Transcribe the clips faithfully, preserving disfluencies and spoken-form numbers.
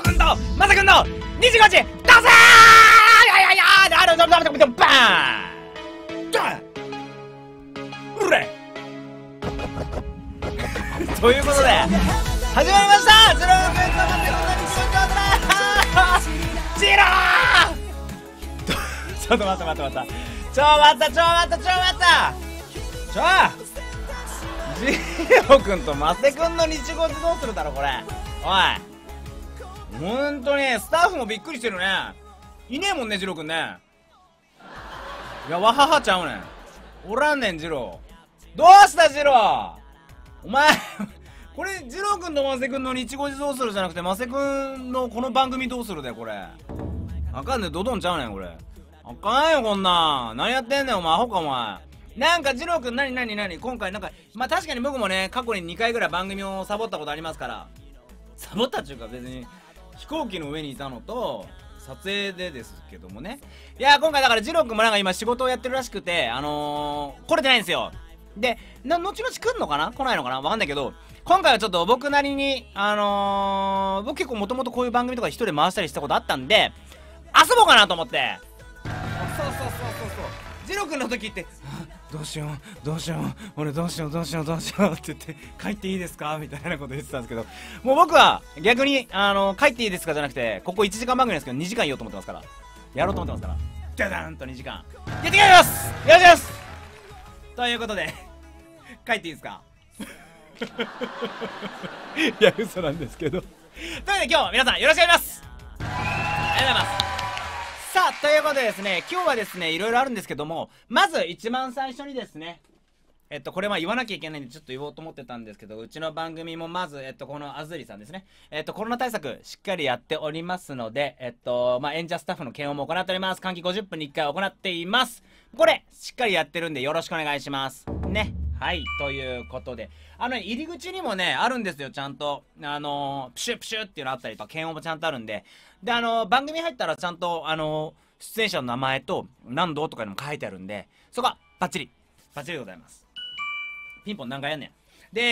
くんとマサくんのにじゅうごじどうせーいやいやいやーあるどどどどどバーンドンうれということで始まりましたジローくんとマサくんのにじゅうごじジローちょっと待って待って待ってちょ待ったちょ待ったちょ待ったちょジローくんとマセくんの日ごじどうするだろこれおいほんとにスタッフもびっくりしてるねいねえもんねジローくんねいやわははちゃうねんおらんねんジローどうしたジローお前これジローくんとマセくんの日ごじどうするじゃなくてマセくんのこの番組どうするだよこれあかんねんドドンちゃうねんこれあかんよこんなん何やってんねんお前アホかお前なんかジローくん何何何今回なんかまあ確かに僕もね過去ににかいぐらい番組をサボったことありますからサボったっていうか別に飛行機の上にいたのと撮影でですけどもねいや今回だからジローくんもなんか今仕事をやってるらしくてあのー、来れてないんですよでな後々来んのかな来ないのかなわかんないけど今回はちょっと僕なりにあのー、僕結構もともとこういう番組とか一人で回したりしたことあったんで遊ぼうかなと思ってそうそうそうそうそうジローくんの時ってどうしようどうしよう俺どうしようどうしようどうしようって言って帰っていいですかみたいなこと言ってたんですけどもう僕は逆にあの帰っていいですかじゃなくてここいちじかん番組なんですけどにじかん言おうと思ってますからやろうと思ってますからダダーンとにじかんやってきますよろしくですということで帰っていいですかいや嘘なんですけどということで今日も皆さんよろしくお願いしますありがとうございますさあということでですね今日はですねいろいろあるんですけどもまず一番最初にですねえっとこれは言わなきゃいけないんでちょっと言おうと思ってたんですけどうちの番組もまずえっとこのあずりさんですねえっとコロナ対策しっかりやっておりますのでえっとまあ演者スタッフの検温も行っております換気ごじゅっぷんにいっかい行っていますこれしっかりやってるんでよろしくお願いしますねはいということであの入り口にもねあるんですよちゃんとあのー、プシュプシュっていうのあったりとか検温もちゃんとあるんでであのー、番組入ったらちゃんとあのー、出演者の名前と何度とかにも書いてあるんでそこはバッチリバッチリでございますピンポン何回やんねんで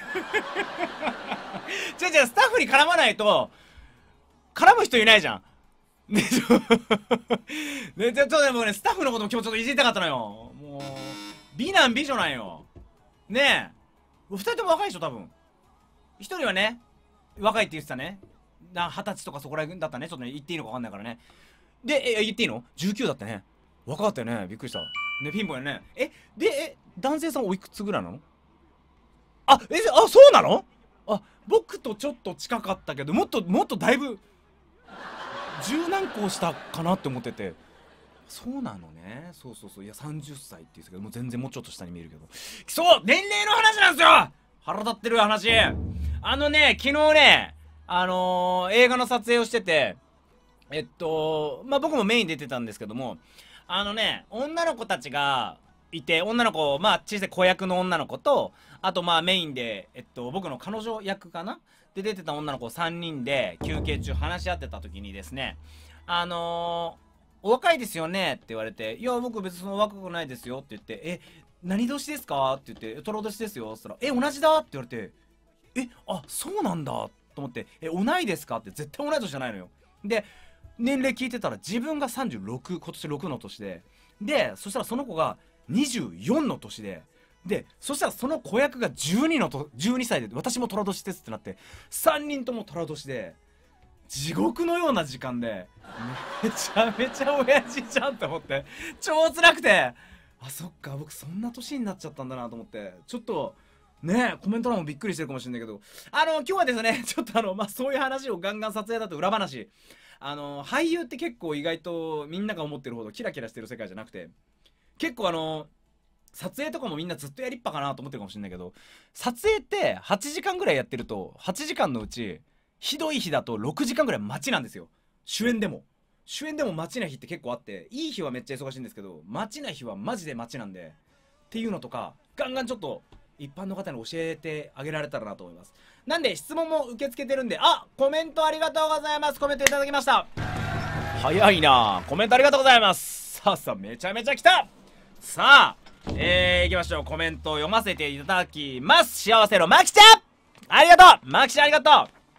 違う違うスタッフに絡まないと絡む人いないじゃんねちょねちょっとでもねスタッフのことも今日ちょっといじりたかったのよもう美男美女なんよねえふたりとも若いでしょ多分ひとりはね若いって言ってたねなはたちとかそこら辺だったねちょっとね言っていいのか分かんないからねでえ言っていいの ?じゅうきゅう だったね若かったよねびっくりしたねピンポンやねえでえ男性さんおいくつぐらいなのあえあそうなのあ僕とちょっと近かったけどもっともっとだいぶ十何個下かなって思っててそうなのねそうそうそういやさんじゅっさいって言ってたけどもう全然もうちょっと下に見えるけどそう年齢の話なんですよ腹立ってる話あのね昨日ねあのー、映画の撮影をしててえっとまあ僕もメインで出てたんですけどもあのね女の子たちがいて女の子まあ小さい子役の女の子とあとまあメインでえっと僕の彼女役かなで出てた女の子さんにんで休憩中話し合ってた時にですねあのーお若いですよねって言われて、いや、僕別にその若くないですよって言って、え、何年ですかって言って、トロ年ですよって言ったら、え、同じだって言われて、え、あ、そうなんだと思って、え、同いですかって絶対同い年じゃないのよ。で、年齢聞いてたら自分がさんじゅうろく、今年ろくの年で、で、そしたらその子がにじゅうよんの年で、で、そしたらその子役がじゅうにのと、じゅうにさいで、私もトラ年ですってなって、さんにんともトラ年で、地獄のような時間でめちゃめちゃ親父じゃんって思って超辛くてあそっか僕そんな年になっちゃったんだなと思ってちょっとねコメント欄もびっくりしてるかもしれないけどあの今日はですねちょっとあのまあそういう話をガンガン撮影だと裏話あの俳優って結構意外とみんなが思ってるほどキラキラしてる世界じゃなくて結構あの撮影とかもみんなずっとやりっぱかなと思ってるかもしれないけど撮影ってはちじかんぐらいやってるとはちじかんのうちひどい日だとろくじかんぐらい待ちなんですよ主演でも主演でも待ちな日って結構あっていい日はめっちゃ忙しいんですけど待ちな日はマジで待ちなんでっていうのとかガンガンちょっと一般の方に教えてあげられたらなと思いますなんで質問も受け付けてるんであコメントありがとうございますコメントいただきました早いなコメントありがとうございますさあさあめちゃめちゃ来たさあえー、いきましょうコメントを読ませていただきます幸せのマキちゃんありがとうマキちゃんありがとう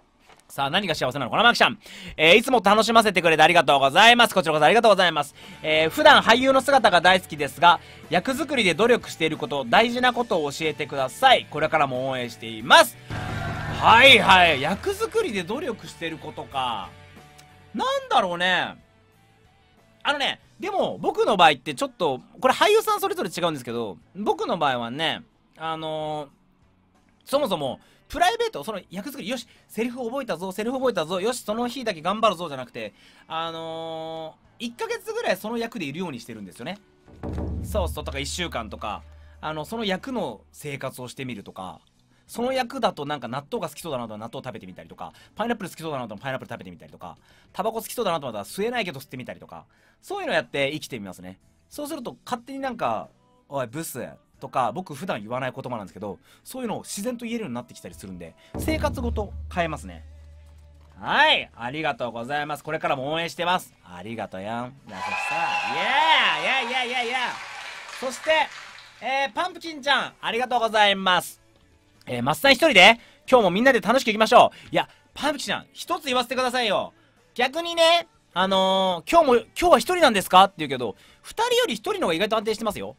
さあ、何が幸せなのかな、マキちゃん。えー、いつも楽しませてくれてありがとうございます。こちらこそありがとうございます。えー、普段俳優の姿が大好きですが、役作りで努力していること、大事なことを教えてください。これからも応援しています。はいはい。役作りで努力していることか。なんだろうね。あのね、でも、僕の場合ってちょっと、これ俳優さんそれぞれ違うんですけど、僕の場合はね、あのー、そもそも、プライベート、その役作り、よし、セリフ覚えたぞ、セリフ覚えたぞ、よし、その日だけ頑張るぞじゃなくて、あのー、いっかげつぐらいその役でいるようにしてるんですよね。そうそう、とかいっしゅうかんとか、あの、その役の生活をしてみるとか、その役だとなんか納豆が好きそうだなと納豆食べてみたりとか、パイナップル好きそうだなとパイナップル食べてみたりとか、タバコ好きそうだなと思ったら吸えないけど吸ってみたりとか、そういうのやって生きてみますね。そうすると勝手になんか、おい、ブスとか、僕普段言わない言葉なんですけど、そういうのを自然と言えるようになってきたりするんで、生活ごと変えますね。はい、ありがとうございます。これからも応援してます。ありがとうやん。優しさ。イエーイイエーイイエーイイエーイイエーイ。そして、えー、パンプキンちゃん、ありがとうございます。えー、マッサン一人で、今日もみんなで楽しくいきましょう。いや、パンプキンちゃん、一つ言わせてくださいよ。逆にね、あのー、今日も、今日は一人なんですかって言うけど、二人より一人の方が意外と安定してますよ。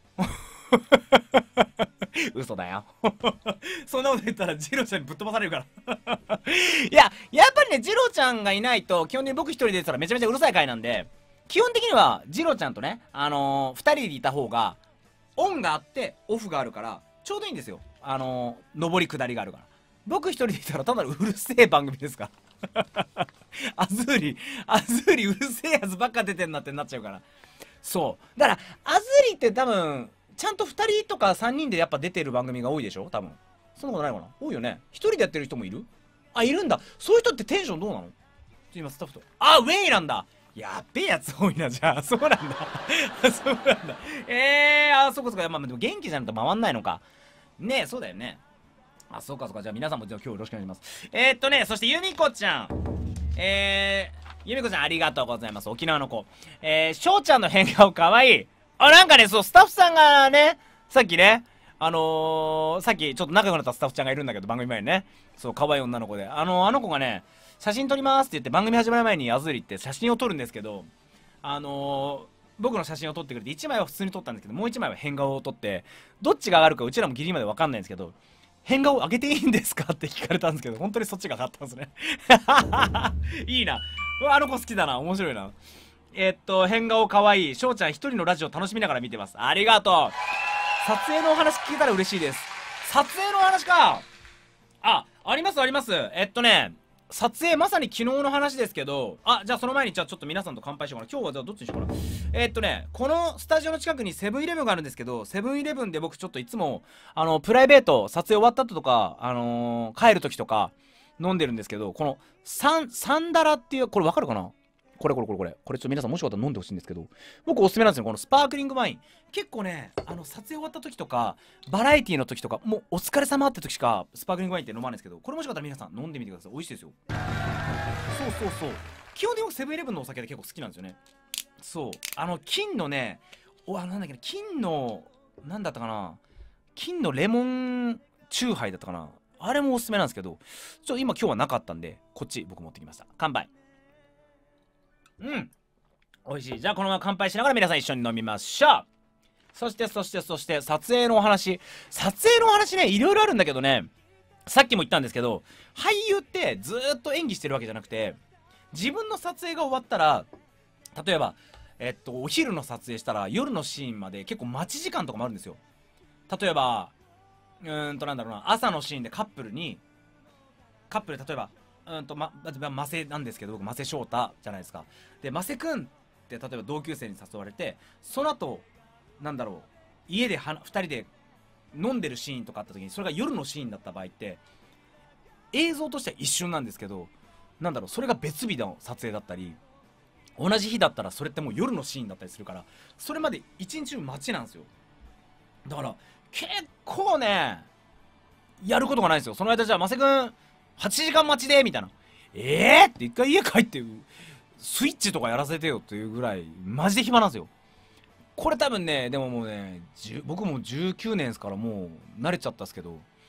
嘘だよ。そんなこと言ったらジロちゃんにぶっ飛ばされるからいや、やっぱりね、ジロちゃんがいないと、基本的に僕一人で出てたらめちゃめちゃうるさい回なんで、基本的にはジロちゃんとね、あのー、二人でいた方が、オンがあってオフがあるから、ちょうどいいんですよ。あのー、上り下りがあるから。僕一人でいたらただうるせえ番組ですかアズーリ、アズーリうるせえやつばっか出てんなってなっちゃうから。そう。だから、アズーリって多分、ちゃんとふたりとかさんにんでやっぱ出てる番組が多いでしょ多分。そんなことないのかな多いよね。ひとりでやってる人もいるあ、いるんだ。そういう人ってテンションどうなの今スタッフと。あ、ウェイなんだ。やっべえやつ多いな、じゃあ。そうなんだ。そうなんだ。えー、あ、そこそこ。まあ、でも元気じゃないと回んないのか。ねえ、そうだよね。あ、そうかそうか。じゃあ皆さんもじゃあ今日よろしくお願いします。えー、っとね、そしてゆみこちゃん。えー、ゆみこちゃんありがとうございます。沖縄の子。えー、しょうちゃんの変顔かわいい。あ、なんかね、そう、スタッフさんがね、さっきね、あのー、さっきちょっと仲良くなったスタッフちゃんがいるんだけど、番組前にね。そう、可愛い女の子で。あのー、あの子がね、写真撮りますって言って番組始まる前にアズーリって写真を撮るんですけど、あのー、僕の写真を撮ってくれていちまいは普通に撮ったんですけど、もういちまいは変顔を撮って、どっちが上がるかうちらもギリまで分かんないんですけど、変顔上げていいんですかって聞かれたんですけど、本当にそっちが上がったんですね。いいな。うわ、あの子好きだな。面白いな。えー、っと、変顔かわいい。翔ちゃん一人のラジオ楽しみながら見てます。ありがとう。撮影のお話聞けたら嬉しいです。撮影のお話か。あ、ありますあります。えっとね、撮影まさに昨日の話ですけど、あ、じゃあその前にじゃあちょっと皆さんと乾杯しようかな。今日はじゃあどっちにしようかな。えー、っとね、このスタジオの近くにセブンイレブンがあるんですけど、セブンイレブンで僕ちょっといつも、あの、プライベート、撮影終わった後とか、あのー、帰る時とか、飲んでるんですけど、この、サン、サンダラっていう、これわかるかなこれこれこれこれ。これちょっと皆さんもしよかったら飲んでほしいんですけど、僕おすすめなんですよ。このスパークリングワイン。結構ね、あの、撮影終わった時とか、バラエティの時とか、もうお疲れ様って時しか、スパークリングワインって飲まないんですけど、これもしよかったら皆さん飲んでみてください。美味しいですよ。そうそうそう。基本的にセブンイレブンのお酒で結構好きなんですよね。そう。あの、金のね、お、あの、なんだっけな、金の、なんだったかな。金のレモンチューハイだったかな。あれもおすすめなんですけど、ちょ、今今日はなかったんで、こっち僕持ってきました。乾杯。うん。美味しい。じゃあこのまま乾杯しながら皆さん一緒に飲みましょう。そしてそしてそして撮影のお話。撮影のお話ね、いろいろあるんだけどね、さっきも言ったんですけど、俳優ってずーっと演技してるわけじゃなくて、自分の撮影が終わったら、例えば、えっと、お昼の撮影したら夜のシーンまで結構待ち時間とかもあるんですよ。例えば、うーんとなんだろうな、朝のシーンでカップルに、カップル例えば、うんと、ま、マセなんですけど、僕、マセ翔太じゃないですか。で、マセくんって、例えば同級生に誘われて、その後、なんだろう、家ではふたりで飲んでるシーンとかあった時に、それが夜のシーンだった場合って、映像としては一瞬なんですけど、なんだろう、それが別日の撮影だったり、同じ日だったらそれってもう夜のシーンだったりするから、それまで一日中待ちなんですよ。だから、結構ね、やることがないんですよ。その間じゃあ、マセくん、はちじかん待ちでみたいな。えーって一回家帰ってスイッチとかやらせてよっていうぐらいマジで暇なんですよ。これ多分ね、でももうね、僕もじゅうきゅうねんですからもう慣れちゃったっすけど、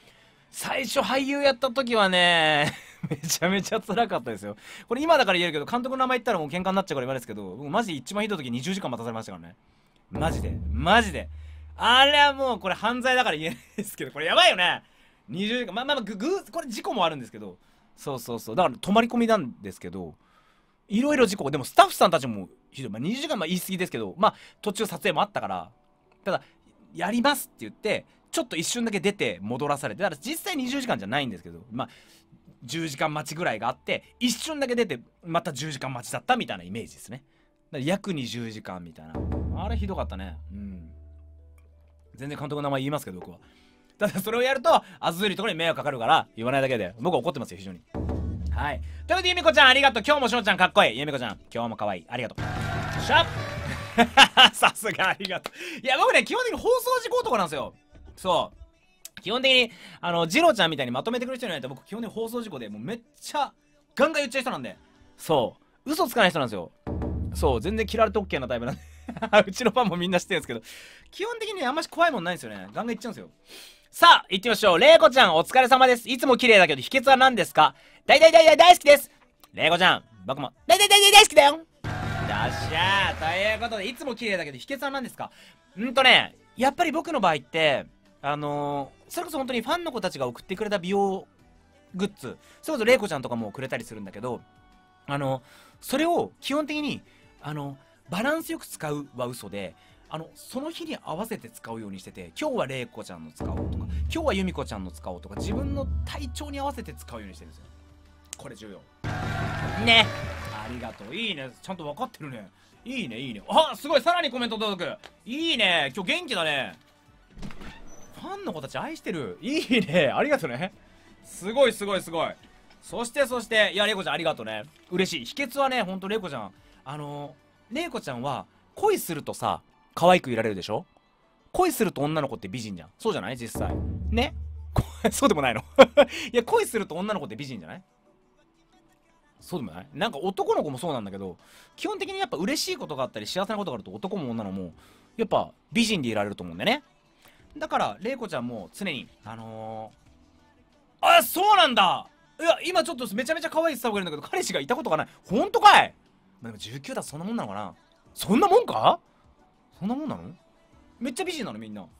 最初俳優やった時はねめちゃめちゃ辛かったですよ。これ今だから言えるけど、監督の名前言ったらもう喧嘩になっちゃうから言われですけど、僕マジで一番ひどい時にじゅうじかん待たされましたからね。マジでマジであれはもうこれ犯罪だから言えないですけど、これやばいよね。にじゅうじかん、まあまあまあぐぐこれ事故もあるんですけど、そうそうそう、だから泊まり込みなんですけど、いろいろ事故でもスタッフさんたちもひどい、まあ、にじゅうじかんまあ言い過ぎですけど、まあ途中撮影もあったから、ただやりますって言ってちょっと一瞬だけ出て戻らされて、だから実際にじゅうじかんじゃないんですけど、まあじゅうじかん待ちぐらいがあって、一瞬だけ出てまたじゅうじかん待ちだったみたいなイメージですね。だから約にじゅうじかんみたいな、あれひどかったね。うん、全然監督の名前言いますけど僕は。ただそれをやるとあずずりところに迷惑かかるから言わないだけで、僕は怒ってますよ非常に。はい、ということでゆみこちゃんありがとう。今日もしょうちゃんかっこいい。ゆみこちゃん今日もかわいい、ありがとう。しゃさすがありがとう。いや僕ね基本的に放送事故とかなんですよ。そう基本的にあのジローちゃんみたいにまとめてくれる人にないと、僕基本的に放送事故でもうめっちゃガンガン言っちゃう人なんで、そう嘘つかない人なんですよ。そう全然嫌われて OK なタイプなんでうちのファンもみんな知ってるんですけど、基本的にあんまし怖いもんないんですよね。ガンガン言っちゃうんですよ。さあ行ってみましょう。れいこちゃんお疲れ様です。いつも綺麗だけど秘訣は何ですか？大大大大大好きです。れいこちゃん僕も大大大大大好きだよ。よっしゃー、ということでいつも綺麗だけど秘訣は何ですか？んとねやっぱり僕の場合ってあのー、それこそ本当にファンの子たちが送ってくれた美容グッズ、それこそれいこちゃんとかもくれたりするんだけど、あのそれを基本的にあのバランスよく使うは嘘で、あのその日に合わせて使うようにしてて、今日はれいこちゃんの使おうとか今日はゆみこちゃんの使おうとか、自分の体調に合わせて使うようにしてるんですよ。これ重要ね。ありがとう。いいね、ちゃんと分かってるね。いいねいいね。あすごい、さらにコメント届く。いいね、今日元気だね。ファンの子たち愛してる。いいね、ありがとうね。すごいすごいすごい。そしてそしていやれいこちゃんありがとうね。嬉しい。秘訣はねほんとれいこちゃん、あのれいこちゃんは恋するとさ可愛くいられるでしょ。恋すると女の子って美人じゃん。そうじゃない実際ねそうでもないのいや恋すると女の子って美人じゃない？そうでもない？なんか男の子もそうなんだけど、基本的にやっぱ嬉しいことがあったり幸せなことがあると男も女のもやっぱ美人でいられると思うんだよね。だかられいこちゃんも常にあのー、あそうなんだ。いや今ちょっとめちゃめちゃ可愛いスタッフがいるんだけど彼氏がいたことがない。ほんとかい。まあ、でもじゅうきゅうだとそんなもんなのかな。そんなもんか。そんなもんなの。めっちゃ美人なのみんな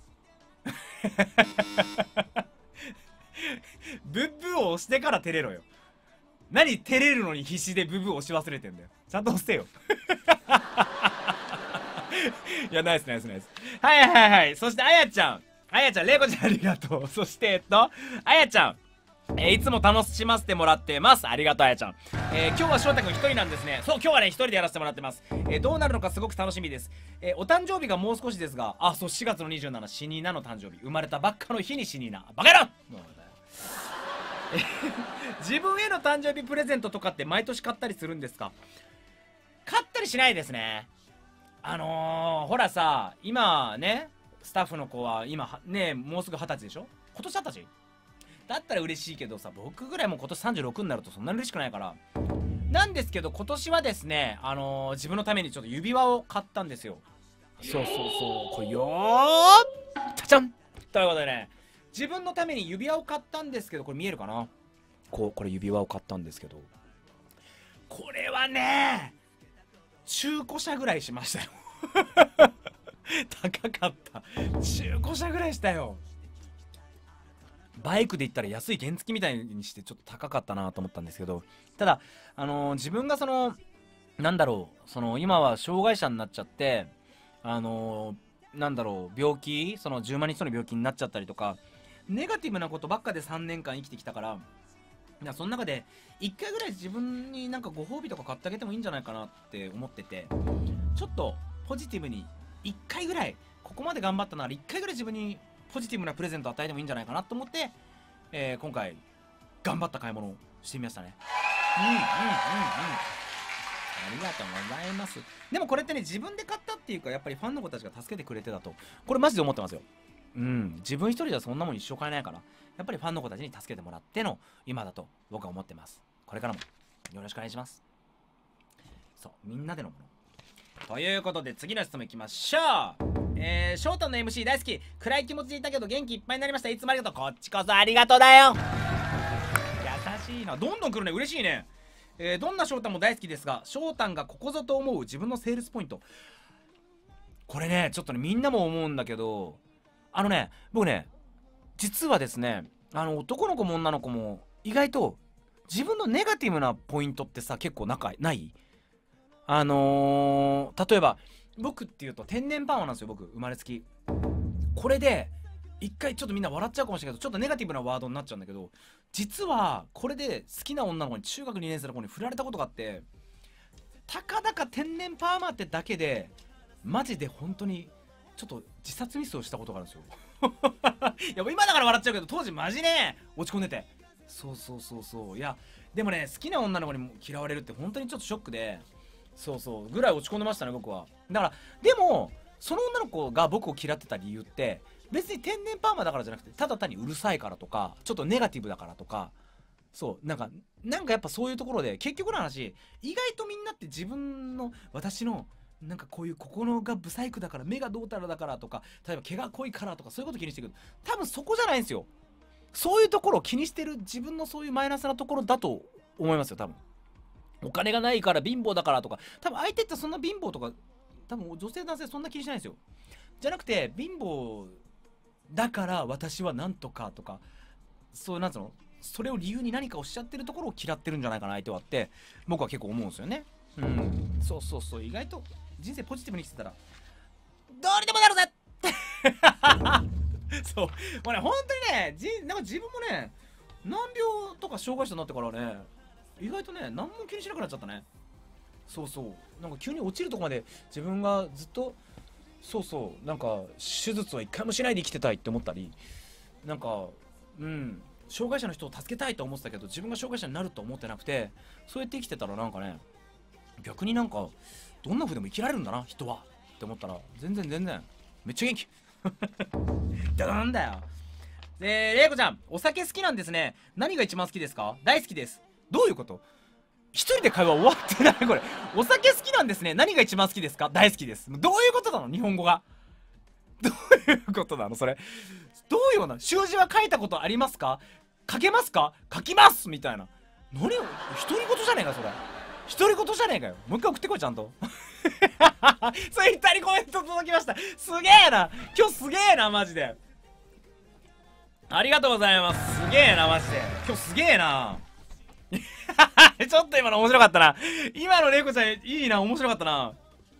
ブッブを押してから照れろよ。何照れるのに必死でブブを押し忘れてんだよ。ちゃんと押してよいやナイスナイスナイス。はいはいはい。そしてあやちゃんあやちゃんれいこちゃんありがとう。そしてえっとあやちゃん、えー、いつも楽しませてもらってます。ありがとうあやちゃん。えー、今日は翔太くん一人なんですね。そう今日はね一人でやらせてもらってます。えー、どうなるのかすごく楽しみです。えー、お誕生日がもう少しですが、あそうしがつのにじゅうしち死になの誕生日、生まれたばっかの日に死になバカ野郎自分への誕生日プレゼントとかって毎年買ったりするんですか？買ったりしないですね。あのー、ほらさ今ねスタッフの子は今ねもうすぐはたちでしょ。今年はたちだったら嬉しいけどさ、僕ぐらいもう今年さんじゅうろくになるとそんなに嬉しくないからなんですけど、今年はですねあのー、自分のためにちょっと指輪を買ったんですよ。そうそうそうこれよーチャチャンということでね、自分のために指輪を買ったんですけど、これ見えるかな。こうこれ指輪を買ったんですけど、これはね中古車ぐらいしましたよ高かった。中古車ぐらいしたよ。バイクで言ったら安い原付みたいにしてちょっと高かったなと思ったんですけど、ただあのー、自分がそのなんだろうその今は障害者になっちゃってあのー、なんだろう病気そのじゅうまんにんの病気になっちゃったりとかネガティブなことばっかでさんねんかん生きてきたから、いやその中でいっかいぐらい自分になんかご褒美とか買ってあげてもいいんじゃないかなって思ってて、ちょっとポジティブにいっかいぐらいここまで頑張ったならいっかいぐらい自分にポジティブなプレゼント与えてもいいんじゃないかなと思って、えー、今回頑張った買い物をしてみましたね。うんうんうんうんありがとうございます。でもこれってね自分で買ったっていうかやっぱりファンの子たちが助けてくれてだとこれマジで思ってますよ。うん自分一人じゃそんなもん一生買えないから、やっぱりファンの子たちに助けてもらっての今だと僕は思ってます。これからもよろしくお願いします。そうみんなでのものということで次の質問いきましょう。えー、翔太の エムシー 大好き。暗い気持ちでいたけど元気いっぱいになりました。いつもありがとう。こっちこそありがとうだよ。優しいな。どんどん来るね。嬉しいね。えー、どんな翔太も大好きですが、翔太がここぞと思う自分のセールスポイント。これね、ちょっとね、みんなも思うんだけど、あのね、僕ね、実はですね、あの、男の子も女の子も、意外と、自分のネガティブなポイントってさ、結構仲ないあのー、例えば、僕っていうと天然パーマなんですよ、僕、生まれつき。これで、一回ちょっとみんな笑っちゃうかもしれないけど、ちょっとネガティブなワードになっちゃうんだけど、実は、これで好きな女の子に、中学にねん生の子に振られたことがあって、たかだか天然パーマってだけで、マジで本当に、ちょっと自殺ミスをしたことがあるんですよ。いや、今だから笑っちゃうけど、当時マジね、落ち込んでて。そうそうそうそう。いや、でもね、好きな女の子にも嫌われるって本当にちょっとショックで、そうそうぐらい落ち込んでましたね、僕は。だからでもその女の子が僕を嫌ってた理由って別に天然パーマだからじゃなくて、ただ単にうるさいからとか、ちょっとネガティブだからとか、そうなんかなんかやっぱそういうところで、結局の話、意外とみんなって自分の、私のなんかこういう心がブサイクだから、目がどうたらだからとか、例えば毛が濃いからとか、そういうこと気にしてくる。多分そこじゃないんですよ。そういうところを気にしてる自分のそういうマイナスなところだと思いますよ、多分。お金がないから貧乏だからとか、多分相手ってそんな貧乏とか、多分女性男性そんな気にしないんですよ。じゃなくて、貧乏だから私はなんとかとか、そうなんつうの、それを理由に何かおっしゃってるところを嫌ってるんじゃないかな、相手はって、僕は結構思うんですよね。うん、そうそうそう、意外と人生ポジティブに生きてたら、どうにでもなるぜそう、もうね、本当にね、じなんか自分もね、難病とか障害者になってからね、意外とね、何も気にしなくなっちゃったね。そうそう。なんか急に落ちるとこまで自分がずっと、そうそう、なんか手術は一回もしないで生きてたいって思ったり、なんか、うん、障害者の人を助けたいと思ってたけど、自分が障害者になると思ってなくて、そうやって生きてたらなんかね、逆になんか、どんな風でも生きられるんだな、人は。って思ったら、全然全然、めっちゃ元気。なんだよ。で、れいこちゃん、お酒好きなんですね。何が一番好きですか？大好きです。どういうこと？一人で会話終わってないこれ。お酒好きなんですね。何が一番好きですか？大好きです。どういうことなの？日本語が。どういうことなのそれ。どういうような、習字は書いたことありますか？書けますか？書きますみたいな。何を、独り言じゃねえか、それ。独り言じゃねえかよ。もう一回送ってこい、ちゃんと。ツイッターにコメント届きました。すげえな。今日すげえな、マジで。ありがとうございます。すげえな、マジで。今日すげえな。ちょっと今の面白かったな。今のレイコちゃん、いいな、面白かったな。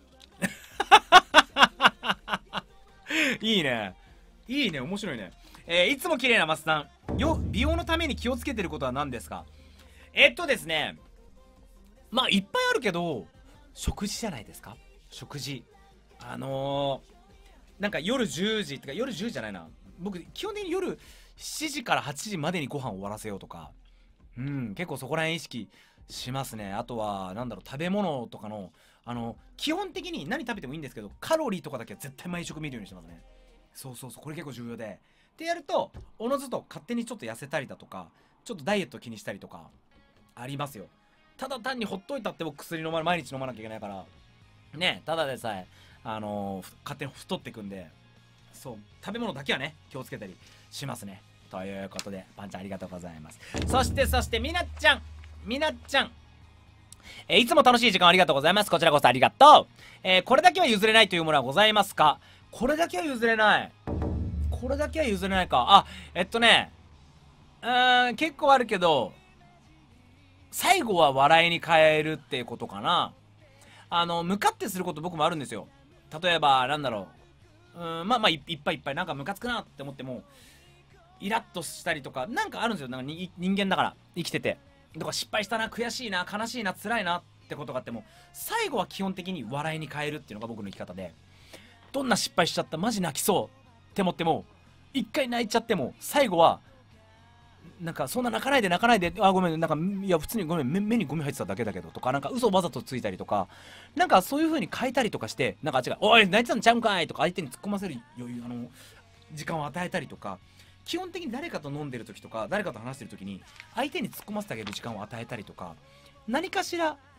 いいね。いいね、面白いね。えー、いつも綺麗なマスさん。よ、美容のために気をつけてることは何ですか？えっとですね。まあ、いっぱいあるけど、食事じゃないですか？食事。あのー、なんか夜じゅうじってか、夜じゅうじじゃないな。僕、基本的に夜しちじからはちじまでにご飯を終わらせようとか。うん、結構そこら辺意識しますね。あとは、なんだろう、食べ物とかの、あの、基本的に何食べてもいいんですけど、カロリーとかだけは絶対毎食見るようにしてますね。そうそうそう、これ結構重要で。ってやると、おのずと勝手にちょっと痩せたりだとか、ちょっとダイエット気にしたりとか、ありますよ。ただ単にほっといたって僕薬飲ま毎日飲まなきゃいけないから、ね、ただでさえ、あのー、勝手に太ってくんで、そう、食べ物だけはね、気をつけたりしますね。ということで、パンちゃんありがとうございます。そして、そして、みなっちゃん。みなっちゃん。えー、いつも楽しい時間ありがとうございます。こちらこそありがとう。えー、これだけは譲れないというものはございますか？これだけは譲れない。これだけは譲れないか。あ、えっとね、うーん、結構あるけど、最後は笑いに変えるっていうことかな。あの、向かってすること僕もあるんですよ。例えば、なんだろう。うーん、まあまあい、いっぱいいっぱい、なんかムカつくなって思っても、イラッとしたりとか、なんかあるんですよ。なんかに人間だから、生きてて。とか失敗したな、悔しいな、悲しいな、辛いなってことがあっても、最後は基本的に笑いに変えるっていうのが僕の生き方で、どんな失敗しちゃった、マジ泣きそうって思っても、一回泣いちゃっても、最後は、なんかそんな泣かないで泣かないで、あ、ごめん、なんか、いや、普通にごめん、目目にゴミ入ってただけだけど、とか、なんか嘘わざとついたりとか、なんかそういう風に変えたりとかして、なんか違う、おい、泣いてたんちゃうんかいとか、相手に突っ込ませる余裕、あの、時間を与えたりとか、基本的に誰かと飲んでる時とか誰かと話してる時に相手に突っ込ませてあげる時間を与えたりとか、何かしら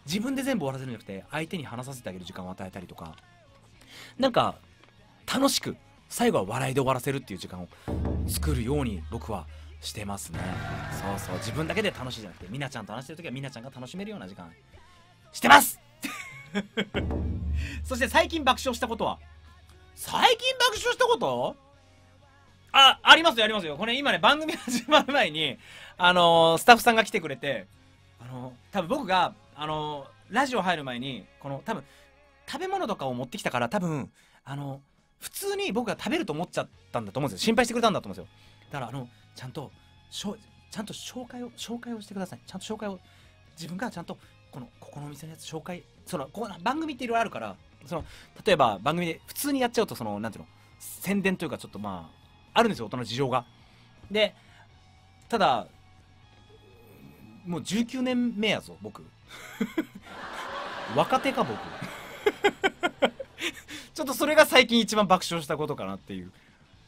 自分で全部終わらせるんじゃなくて相手に話させてあげる時間を与えたりとか、なんか楽しく最後は笑いで終わらせるっていう時間を作るように僕はしてますね。そうそう、自分だけで楽しいじゃなくて、みなちゃんと話してる時はみなちゃんが楽しめるような時間してますそして最近爆笑したことは、最近爆笑したこと、あ、ありますよ、ありますよ。これ今ね、番組始まる前に、あのー、スタッフさんが来てくれて、あのー、多分僕が、あのー、ラジオ入る前に、この、多分、食べ物とかを持ってきたから、多分、あのー、普通に僕が食べると思っちゃったんだと思うんですよ。心配してくれたんだと思うんですよ。だから、あの、ちゃんと、しょちゃんと紹介を、紹介をしてください。ちゃんと紹介を、自分がちゃんと、この、ここのお店のやつ紹介、その、ここ番組っていろいろあるから、その、例えば番組で普通にやっちゃうと、その、なんていうの、宣伝というか、ちょっとまあ、あるんですよ、大人の事情が。で、ただ、もうじゅうきゅうねんめやぞ、僕。若手か、僕。ちょっとそれが最近一番爆笑したことかなっていう。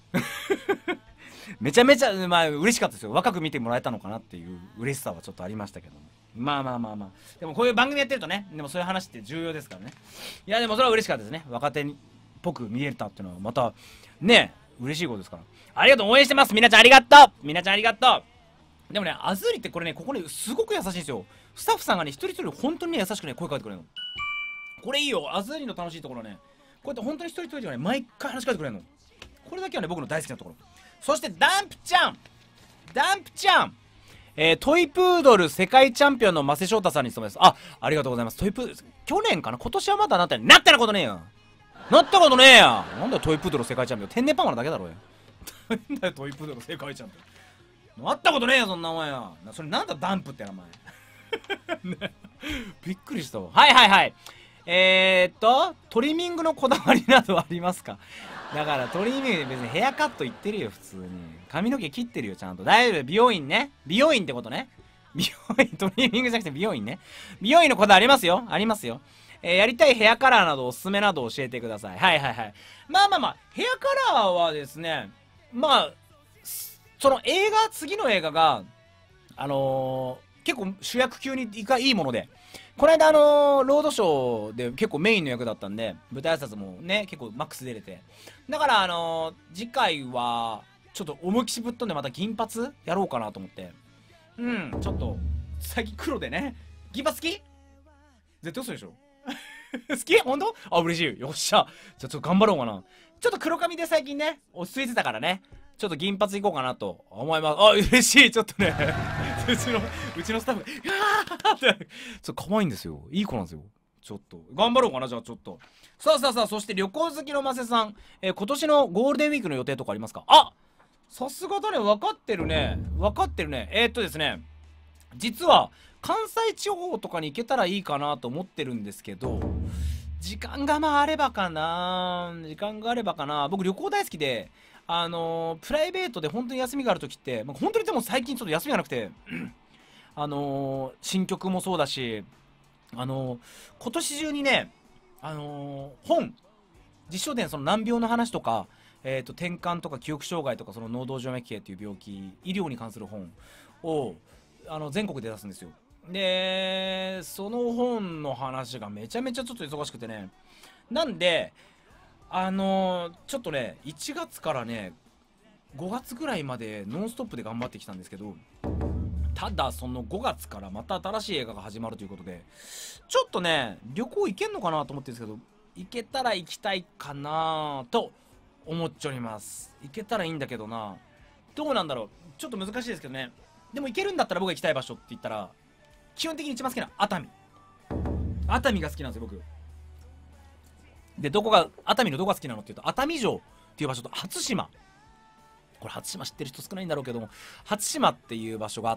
めちゃめちゃ、まあ、嬉しかったですよ。若く見てもらえたのかなっていう嬉しさはちょっとありましたけども。まあまあまあまあ。でもこういう番組やってるとね、でもそういう話って重要ですからね。いや、でもそれは嬉しかったですね。若手っぽく見えたっていうのは、また、ね、嬉しいことですから。ありがとう、応援してます。みなちゃんありがとうみなちゃんありがとう。でもね、あずりってこれね、ここね、すごく優しいんですよ。スタッフさんがね、一人一人本当にね、優しくね、声かけてくれるの。これいいよ、あずりの楽しいところね。こうやって本当に一人一人がね、毎回話しかけてくれるの。これだけはね、僕の大好きなところ。そして、ダンプちゃんダンプちゃんえー、トイプードル世界チャンピオンのマセ翔太さんに務めます。あ、ありがとうございます。トイプードル、去年かな、今年はまだなってない。なってなことねえよ。なったことねえや。なんだよトイプードル世界チャンピオン。天然パンマのだけだろうよ。なんだよトイプードル世界チャンピオン。なったことねえよ、そんなお前や。それなんだダンプって名前。ね、びっくりしたわ。はいはいはい。えー、っと、トリミングのこだわりなどありますか？だからトリミングで別にヘアカット行ってるよ、普通に。髪の毛切ってるよ、ちゃんと。大丈夫、美容院ね。美容院ってことね。美容院、トリミングじゃなくて美容院ね。美容院のこだわりありますよ。ありますよ。えー、やりたいヘアカラーなどおすすめなど教えてください。はいはいはい。まあまあまあ、ヘアカラーはですね、まあ、その映画、次の映画が、あのー、結構主役級にいかいいもので、この間あのー、ロードショーで結構メインの役だったんで、舞台挨拶もね、結構マックス出れて。だからあのー、次回は、ちょっと思いっきしぶっ飛んでまた銀髪やろうかなと思って。うん、ちょっと、最近黒でね。銀髪好き？絶対嘘でしょ好き？ほんと？あ、嬉しい。よっしゃ。じゃあちょっと頑張ろうかな。ちょっと黒髪で最近ね、落ち着いてたからね。ちょっと銀髪いこうかなと思います。あ、嬉しい。ちょっとね。うちの、うちのスタッフ、がーって。ちょっと可愛いんですよ。いい子なんですよ。ちょっと。頑張ろうかな、じゃあちょっと。さあさあさあ、そして旅行好きのマセさん。えー、今年のゴールデンウィークの予定とかありますか？あ、さすがだね。分かってるね。分かってるね。えー、っとですね。実は、関西地方とかに行けたらいいかなと思ってるんですけど、時間がまああればかな。時間があればかな。僕旅行大好きで、あのー、プライベートで本当に休みがあるときって、まあ、本当にでも最近ちょっと休みがなくて、あのー、新曲もそうだし、あのー、今年中にね、あのー、本、実証伝その難病の話とか、えっと、転換とか記憶障害とか、その脳動静脈系っていう病気、医療に関する本を、あの、全国で出すんですよ。で、その本の話がめちゃめちゃちょっと忙しくてね。なんで、あのー、ちょっとね、いちがつからね、ごがつぐらいまでノンストップで頑張ってきたんですけど、ただそのごがつからまた新しい映画が始まるということで、ちょっとね、旅行行けんのかなと思ってるんですけど、行けたら行きたいかなと思っちゃいます。行けたらいいんだけどな。どうなんだろう。ちょっと難しいですけどね。でも行けるんだったら僕が行きたい場所って言ったら、基本的に一番好きな熱海。熱海が好きなんですよ、僕。で、どこが、熱海のどこが好きなのって言うと、熱海城っていう場所と初島。これ初島知ってる人少ないんだろうけども、初島っていう場所があって、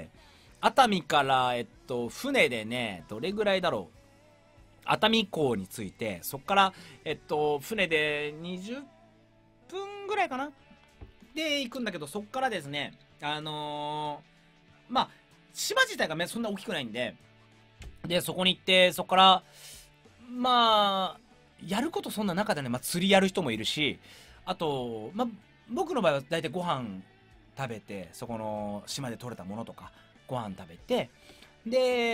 熱海から、えっと、船でね、どれぐらいだろう。熱海港に着いて、そっから、えっと、船でにじゅっぷんぐらいかなで行くんだけど、そっからですね、あのー、まあ、島自体がそんな大きくないんで、で、そこに行って、そこから、まあ、やることそんな中でね、まあ、釣りやる人もいるし、あと、まあ、僕の場合は大体ご飯食べて、そこの島で採れたものとか、ご飯食べて、で、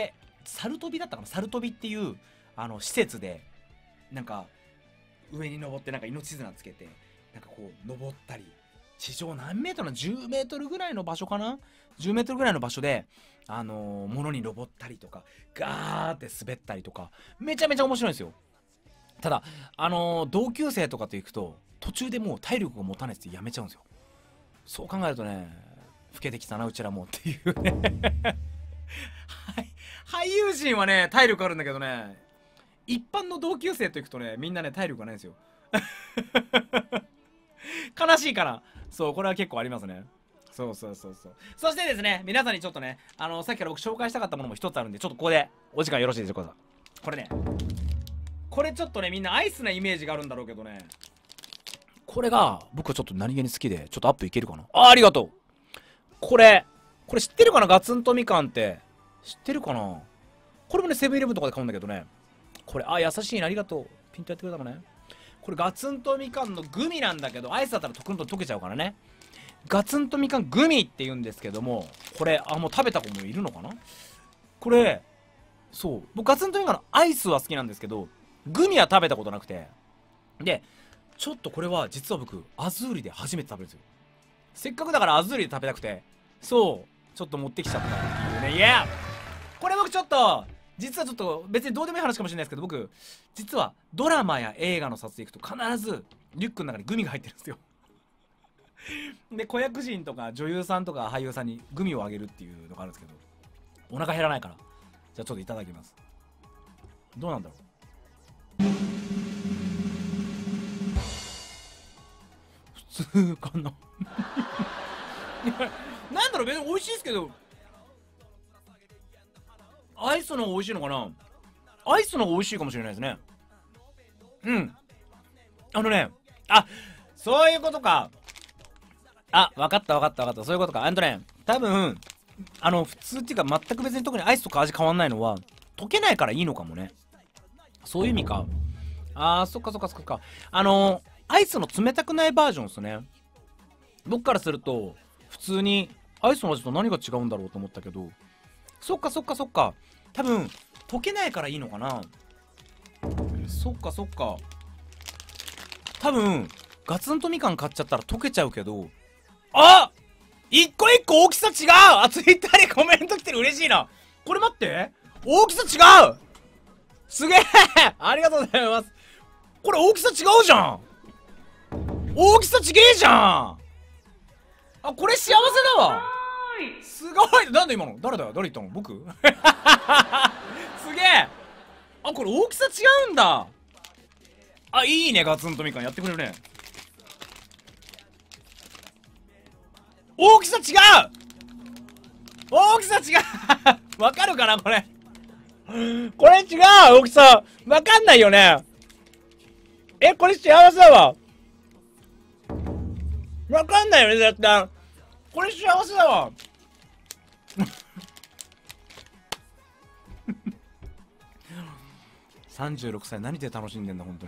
サルトビだったかな、サルトビっていうあの施設でなんか上に登ってなんか命綱つけてなんかこう登ったり、地上何メートルのじゅうメートルぐらいの場所かな、じゅうメートルぐらいの場所であのー、物に登ったりとかガーって滑ったりとか、めちゃめちゃ面白いんですよ。ただあのー、同級生とかと行くと途中でもう体力が持たないってやめちゃうんですよ。そう考えるとね、老けてきたなうちらもっていうねはい、俳優陣はね体力あるんだけどね、一般の同級生と行くとねみんなね体力がないんですよ悲しいから。そう、これは結構ありますね。そうそうそうそう。そしてですね、皆さんにちょっとね、あのさっきから僕紹介したかったものも一つあるんで、ちょっとここでお時間よろしいでしょうか。これね、これちょっとねみんなアイスなイメージがあるんだろうけどね、これが僕はちょっと何気に好きで、ちょっとアップいけるかな。あ、ありがとう。これこれ知ってるかな、ガツンとみかんって知ってるかな。これもねセブンイレブンとかで買うんだけどね、これ、あ、優しいね、ありがとう。ピントやってくれたのね。これガツンとみかんのグミなんだけど、アイスだったらとくんと溶けちゃうからね。ガツンとみかんグミって言うんですけども、これ、あ、もう食べた子もいるのかな。これ、そう、僕ガツンとみかんのアイスは好きなんですけど、グミは食べたことなくて。で、ちょっとこれは実は僕、アズーリで初めて食べるんですよ。せっかくだからアズーリで食べたくて、そう、ちょっと持ってきちゃったっていうね。いや、これ僕ちょっと、実はちょっと別にどうでもいい話かもしれないですけど、僕実はドラマや映画の撮影行くと必ずリュックの中にグミが入ってるんですよで、子役人とか女優さんとか俳優さんにグミをあげるっていうのがあるんですけど、お腹減らないから、じゃあちょっといただきます。どうなんだろう、普通かななんだろう、別に美味しいですけど、アイスの方が美味しいのかな。アイスの方が美味しいかもしれないですね。うん。あのね、あ、そういうことか。あ、わかったわかったわかった。そういうことか。あんとね、多分、あの、普通っていうか全く別に特にアイスとか味変わんないのは、溶けないからいいのかもね。そういう意味か。あー、そっかそっかそっか。あのー、アイスの冷たくないバージョンですね。僕からすると、普通に、アイスの味と何が違うんだろうと思ったけど、そっかそっかそっか。多分溶けないからいいのかな。そっかそっか。多分ガツンとみかん買っちゃったら溶けちゃうけど、あ、一個一個大きさ違う。あ、ツイッターにコメント来てる、嬉しいな。これ待って、大きさ違う。すげえありがとうございます。これ大きさ違うじゃん。大きさ違えじゃん。あ、これ幸せだわ。すごい。なんで今の誰だよ、誰言ったの、僕すげえ。あ、これ大きさ違うんだ。あ、いいね、ガツンとみかんやってくれるね。大きさ違う。大きさ違うわかるかなこれこれ違う、大きさわかんないよね。え、これ幸せだわ。わかんないよね、絶対。これ幸せだわさんじゅうろくさい何で楽しんでんだ本当に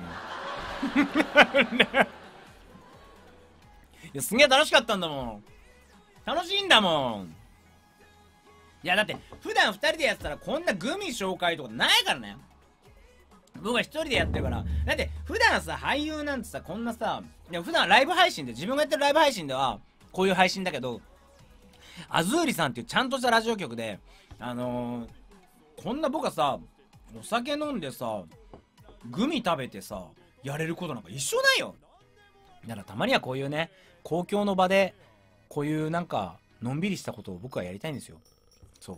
いや、すげえ楽しかったんだもん。楽しいんだもん。いやだって普段ふたりでやってたらこんなグミ紹介とかないからね。僕はひとりでやってるから。だって普段さ、俳優なんてさ、こんなさ、いや普段ライブ配信で、自分がやってるライブ配信ではこういう配信だけど、アズーリさんっていうちゃんとしたラジオ局で、あのー、こんな僕はさ、お酒飲んでさ、グミ食べてさ、やれることなんか一緒ないよ。だからたまにはこういうね、公共の場でこういうなんかのんびりしたことを僕はやりたいんですよ。そう、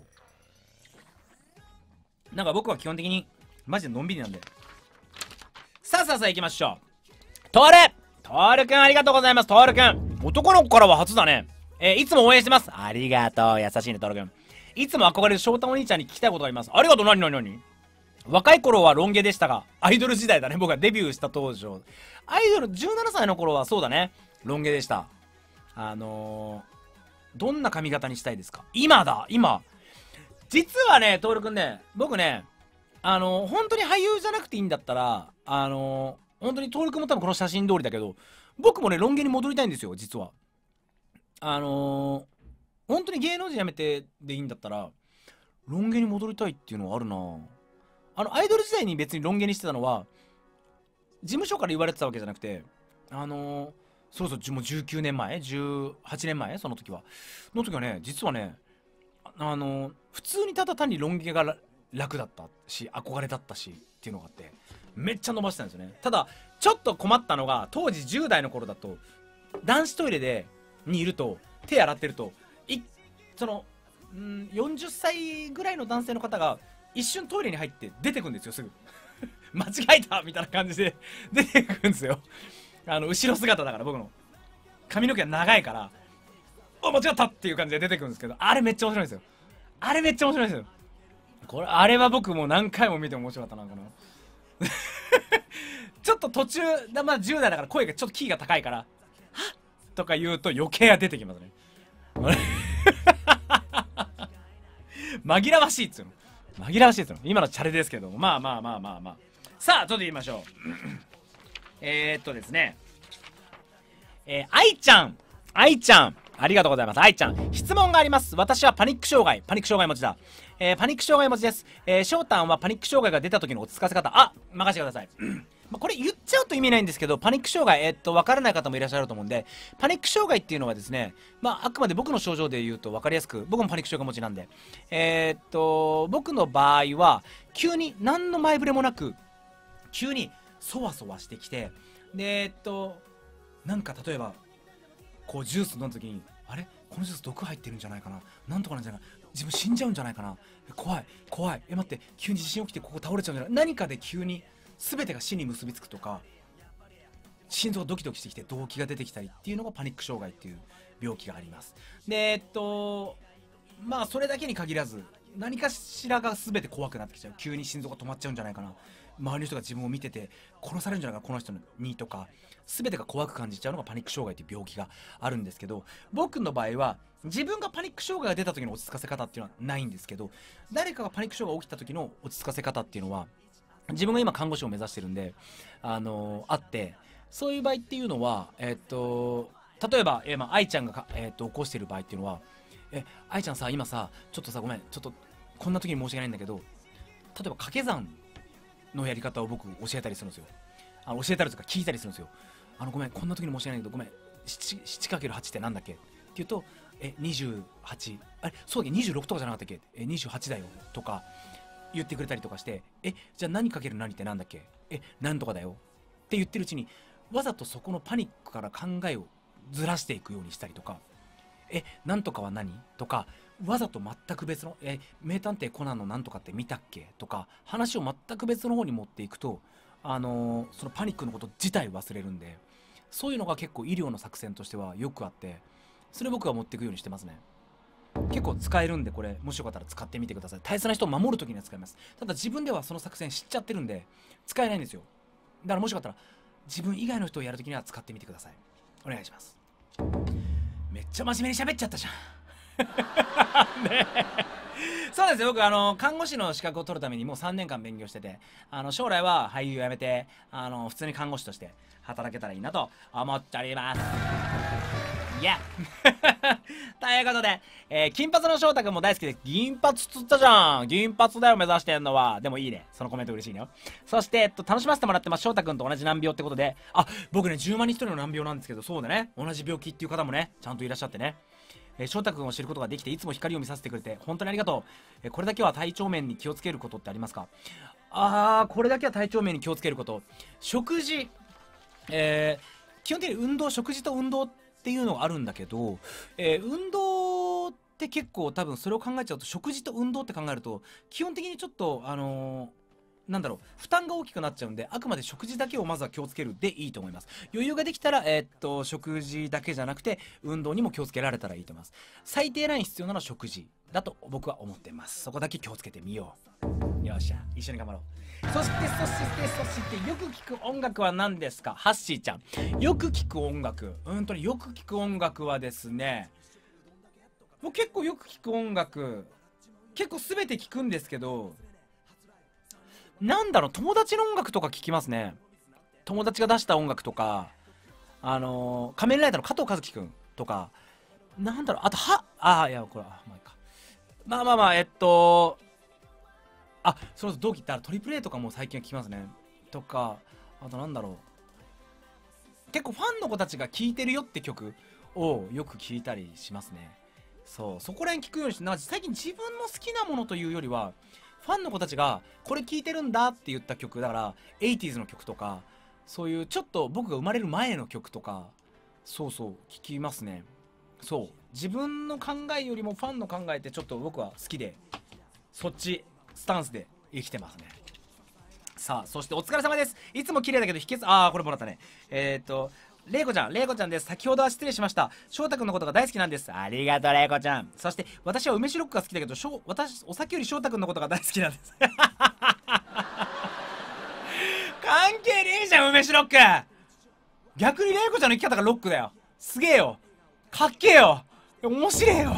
なんか僕は基本的にマジでのんびりなんで。さあさあさあ行きましょう。トールトールくんありがとうございます。トールくん男の子からは初だね。えー、いつも応援してます。ありがとう、優しいねトールくん。いつも憧れる翔太お兄ちゃんに聞きたいことがあります。ありがとう。なになになに。若い頃はロン毛でしたが、アイドル時代だね。僕がデビューした当時、アイドルじゅうななさいの頃はそうだね、ロン毛でした。あのー、どんな髪型にしたいですか。今だ、今実はね、トールくんね、僕ね、あのー、本当に俳優じゃなくていいんだったら、あのー、本当にトールくんも多分この写真通りだけど、僕もねロン毛に戻りたいんですよ、実は。あのー、本当に芸能人辞めてでいいんだったらロン毛に戻りたいっていうのはあるな。あのアイドル時代に別にロン毛にしてたのは事務所から言われてたわけじゃなくて、あのー、そうそうもうじゅうきゅうねんまえじゅうはちねんまえ、その時はの時はね、実はね、あのー、普通にただ単にロン毛が楽だったし憧れだったしっていうのがあって、めっちゃ伸ばしてたんですよね。ただちょっと困ったのが、当時じゅう代の頃だと男子トイレでにいると手洗ってるといそのんよんじゅっさいぐらいの男性の方が一瞬トイレに入って出てくんですよ、すぐ間違えたみたいな感じで出てくるんですよ。あの後ろ姿だから、僕の髪の毛が長いからあ間違ったっていう感じで出てくるんですけど、あれめっちゃ面白いんですよ。あれめっちゃ面白いんですよ。これあれは僕もう何回も見て面白かったな。このちょっと途中だ、まあじゅう代だから声がちょっとキーが高いからはっとか言うと余計が出てきますね。紛らわしいっつうの。紛らわしいっつうの。今のチャレですけども、まあまあまあまあまあ。さあ、ちょっと言いましょう。えーっとですね。えー、愛ちゃん。愛ちゃん。ありがとうございます。愛ちゃん。質問があります。私はパニック障害。パニック障害持ちだ。えー、パニック障害持ちです。えー、翔太はパニック障害が出た時の落ち着かせ方。あ、任せてください。まあこれ言っちゃうと意味ないんですけど、パニック障害、えー、っと、わからない方もいらっしゃると思うんで、パニック障害っていうのはですね、まあ、あくまで僕の症状で言うと分かりやすく、僕もパニック障害持ちなんで、えー、っと、僕の場合は、急に何の前触れもなく、急にそわそわしてきて、で、えー、っと、なんか例えば、こうジュース飲んだ時に、あれこのジュース毒入ってるんじゃないかな、なんとかなんじゃないかな、自分死んじゃうんじゃないかな、怖い怖い、え待って、急に地震起きてここ倒れちゃうんじゃない、何かで急に全てが死に結びつくとか、心臓がドキドキしてきて動悸が出てきたりっていうのがパニック障害っていう病気があります。でえっとまあそれだけに限らず、何かしらが全て怖くなってきちゃう。急に心臓が止まっちゃうんじゃないかな、周りの人が自分を見てて殺されるんじゃないかなこの人にとか、全てが怖く感じちゃうのがパニック障害という病気があるんですけど、僕の場合は自分がパニック障害が出た時の落ち着かせ方っていうのはないんですけど、誰かがパニック障害が起きた時の落ち着かせ方っていうのは、自分が今看護師を目指してるんで、あのー、あって、そういう場合っていうのは、えっと例えば、えー、まあ愛ちゃんがか、えー、っと起こしてる場合っていうのは、え愛ちゃんさ今さちょっとさごめんちょっとこんな時に申し訳ないんだけど、例えば掛け算のやり方を僕教えたりするんですよ。あの教えたりとか聞いたりするんですよ。あのごめんこんな時に申し訳ないけどごめん ななかけるはち ってなんだっけって言うと、えにじゅうはち、あれそうだっけにじゅうろくとかじゃなかったっけ、えにじゅうはちだよとか言ってくれたりとかして、えじゃあ何かける何ってなんだっけ、えなんとかだよって言ってるうちに、わざとそこのパニックから考えをずらしていくようにしたりとか、えなんとかは何とか、わざと全く別の、え名探偵コナンのなんとかって見たっけとか、話を全く別の方に持っていくと、あのー、そのパニックのこと自体忘れるんで、そういうのが結構医療の作戦としてはよくあって、それ僕は持っていくようにしてますね。結構使えるんで、これもしよかったら使ってみてください。大切な人を守るときには使います。ただ自分ではその作戦知っちゃってるんで使えないんですよ。だからもしよかったら自分以外の人をやるときには使ってみてください。お願いします。めっちゃ真面目に喋っちゃったじゃんねえ、そうですよ。僕あの看護師の資格を取るためにもうさんねんかん勉強してて、あの将来は俳優をやめてあの普通に看護師として働けたらいいなと思っております。いやということで、えー、金髪の翔太くんも大好きで、銀髪っつったじゃん。銀髪だよ目指してんのは。でもいいね、そのコメント嬉しいねよ。そして、えっと、楽しませてもらってます。翔太くんと同じ難病ってことで、あ、僕ねじゅうまんにひとりの難病なんですけど、そうだね、同じ病気っていう方もねちゃんといらっしゃってね、えー、翔太くんを知ることができて、いつも光を見させてくれて本当にありがとう。えー、これだけは体調面に気をつけることってありますか？あー、これだけは体調面に気をつけること、食事、えー、基本的に運動、食事と運動っていうのがあるんだけど、えー、運動って結構多分それを考えちゃうと、食事と運動って考えると基本的にちょっとあのーなんだろう、負担が大きくなっちゃうんで、あくまで食事だけをまずは気をつけるでいいと思います。余裕ができたら、えー、っと食事だけじゃなくて運動にも気をつけられたらいいと思います。最低ライン必要なのは食事だと僕は思ってます。そこだけ気をつけてみよう。よっしゃ、一緒に頑張ろう。そしてそしてそしてよく聞く音楽は何ですか？ハッシーちゃん、よく聞く音楽、うんとね、よく聞く音楽はですね、もう結構よく聞く音楽結構全て聞くんですけど、なんだろう、友達の音楽とか聞きますね。友達が出した音楽とか、あのー、仮面ライダーの加藤和樹くんとか、なんだろう、あとは、ああ、いや、これ、あ、まあいいか。 まあまあまあ、えっと、あ、それと同期ってトリプル A とかも最近は聞きますね。とか、あとなんだろう。結構ファンの子たちが聴いてるよって曲をよく聞いたりしますね。そう、そこら辺聞くようにして、なんか最近自分の好きなものというよりは、ファンの子たちがこれ聴いてるんだって言った曲、だから、エイティーズの曲とか、そういうちょっと僕が生まれる前の曲とか、そうそう、聞きますね。そう、自分の考えよりもファンの考えってちょっと僕は好きで、そっち、スタンスで生きてますね。さあ、そしてお疲れ様です。いつも綺麗だけど秘訣、あー、これもらったね。えーっと、れいこちゃん、れいこちゃんです。先ほどは失礼しました。翔太くんのことが大好きなんです。ありがとう、れいこちゃん。そして、私は梅酒ロックが好きだけど、しょ私、お酒より翔太くんのことが大好きなんです。関係ねえじゃん、梅酒ロック。逆にれいこちゃんの生き方がロックだよ。すげえよ。かっけえよ。面白えよ。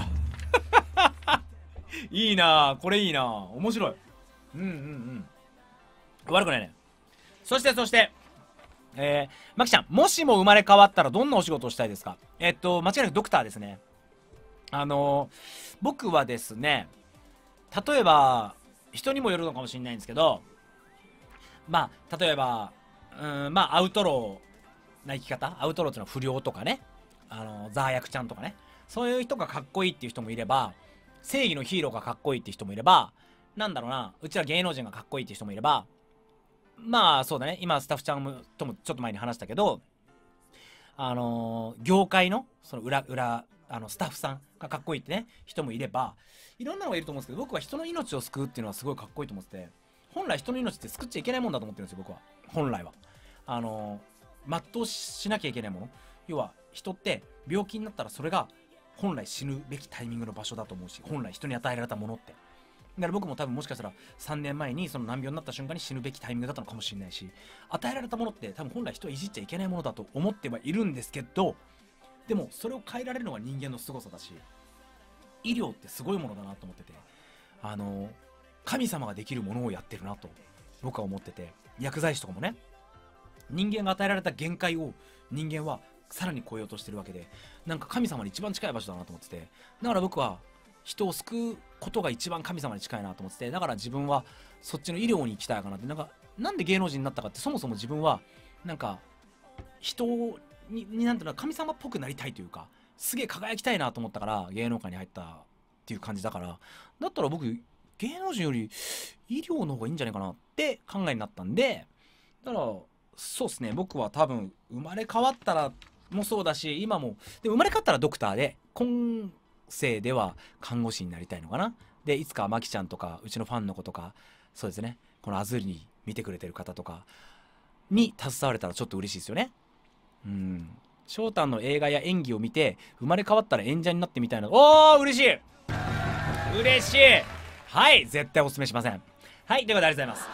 いいなぁ。これいいなぁ。面白い。うんうんうん。悪くないね。そしてそして、えー、まきちゃん、もしも生まれ変わったらどんなお仕事をしたいですか？えっと、間違いなくドクターですね。あのー、僕はですね、例えば、人にもよるのかもしれないんですけど、まあ、例えば、うん、まあ、アウトローな生き方、アウトローっていうのは不良とかね、あのー、ザーヤクちゃんとかね、そういう人がかっこいいっていう人もいれば、正義のヒーローがかっこいいっていう人もいれば、なんだろうな、うちら芸能人がかっこいいっていう人もいれば、まあそうだね、今スタッフちゃんともちょっと前に話したけど、あのー、業界のその裏裏あのスタッフさんがかっこいいってね人もいれば、いろんなのがいると思うんですけど、僕は人の命を救うっていうのはすごいかっこいいと思ってて、本来人の命って救っちゃいけないもんだと思ってるんですよ、僕は。本来はあのー、全うしなきゃいけないもの、要は人って病気になったらそれが本来死ぬべきタイミングの場所だと思うし、本来人に与えられたものって、だから僕も多分もしかしたらさんねんまえにその難病になった瞬間に死ぬべきタイミングだったのかもしれないし、与えられたものって多分本来人はいじっちゃいけないものだと思ってはいるんですけど、でもそれを変えられるのが人間の凄さだし、医療ってすごいものだなと思ってて、あの神様ができるものをやってるなと僕は思ってて、薬剤師とかもね、人間が与えられた限界を人間はさらに超えようとしてるわけで、なんか神様に一番近い場所だなと思ってて、だから僕は人を救うことが一番神様に近いなと思ってて、だから自分はそっちの医療に行きたいかなって。なんかなんで芸能人になったかって、そもそも自分はなんか人にになんていうの、神様っぽくなりたいというか、すげえ輝きたいなと思ったから芸能界に入ったっていう感じだから、だったら僕芸能人より医療の方がいいんじゃないかなって考えになったんで、だからそうっすね、僕は多分生まれ変わったらもそうだし、今もでも生まれ変わったらドクターで、今生では看護師になりたいのかな。でいつかまきちゃんとかうちのファンの子とか、そうですね、このアズーリに見てくれてる方とかに携われたらちょっと嬉しいですよね。うん、翔太の映画や演技を見て生まれ変わったら演者になってみたいな。おー、嬉しい嬉しい。はい、絶対おすすめしません。はい、ということでありがとうございます。